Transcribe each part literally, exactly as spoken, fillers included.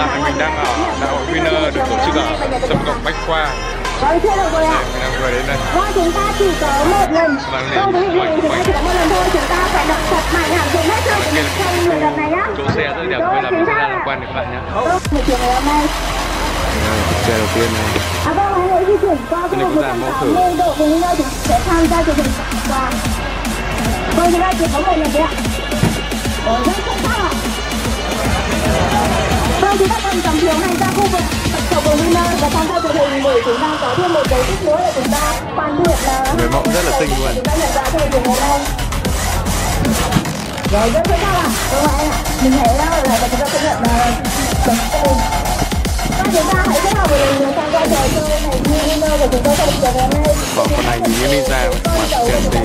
thì mình đang ở đại hội Winner được tổ chức ở sân vận động Bách Khoa. Đây, mình đang vừa đến đây. Chúng ta chỉ có một lần. Không quý vị lưu ý chúng ta chỉ có một lần thôi. Chúng ta phải đập thật mạnh hẳn dùng hết sức trong mười đợt này nhá. Chỗ xe rất đẹp, bây giờ mình sẽ ra tham quan với các bạn nhé. Một chiều ngày hôm nay. Xe đầu tiên này. À vâng, hãy hãy di chuyển qua khu vực một trăm tám mươi độ cùng nơi chúng sẽ tham gia chương trình và vâng, chúng ta chỉ có một lần đấy ạ. Ồ, rất xuất sắc ạ. Vâng, chúng ta cần cầm phiếu này ra khu vực cầu vồng Winner và tham gia chương trình để chúng ta có thêm một dấu tích nữa để chúng ta hoàn thiện là người mẫu rất là xinh luôn. Chúng ta nhận ra chương trình ngày hôm nay. Rồi, rất xuất sắc ạ. Vâng ạ anh ạ. Mình hãy là là chúng ta sẽ nhận là chúng ta hãy kết hợp với mình tham gia trò chơi này như Winner và chúng tôi sẽ được ngày hôm nay. Còn con này thì như Ninja mặt trên thì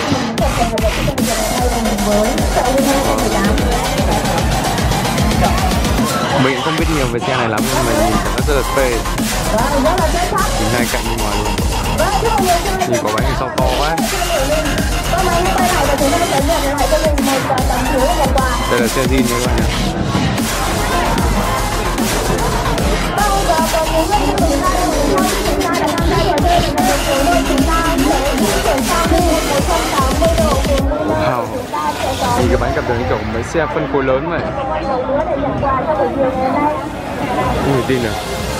mình không biết nhiều về xe này lắm nhưng mà nhìn nó rất là phê. Chính hai cạnh bên ngoài luôn. Nhìn có bánh sau to quá. Đây là xe zin nha các bạn nhé. Wow, nhìn cái bánh cảm tưởng như kiểu mấy xe phân khối lớn vậy. Không thể tin được.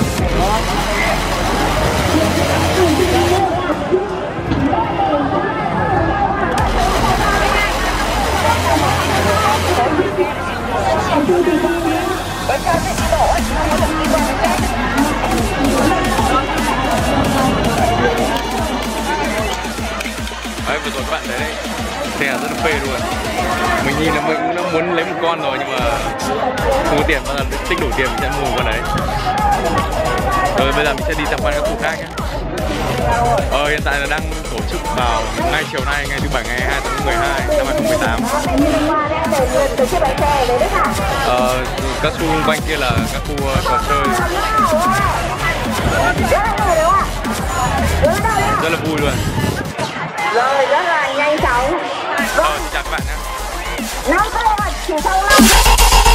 Đấy, vừa rồi các bạn thấy đấy, xe rất là phê luôn. Mình nhìn là mình cũng đã muốn lấy một con rồi nhưng mà không có tiền, bao giờ tích đủ tiền mình sẽ mua một con đấy. Rồi bây giờ mình sẽ đi tham quan các khu khác nhé. Ờ, hiện tại là đang tổ chức vào ngay chiều nay, ngày thứ bảy ngày hai tháng mười hai năm hai nghìn không trăm mười tám. Ờ, các khu quanh kia là các khu trò chơi. Rất là vui luôn. Rồi, rất là nhanh chóng. Ờ, chào các bạn nhé. năm giây chỉ sau năm.